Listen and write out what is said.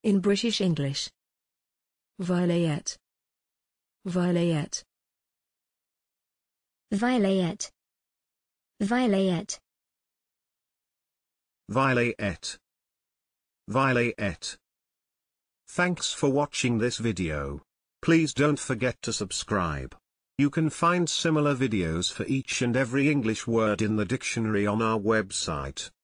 In British English. Vilayet. Vilayet. Vilayet. Vilayet. Vilayet. Vilayet. Thanks for watching this video. Please don't forget to subscribe. You can find similar videos for each and every English word in the dictionary on our website.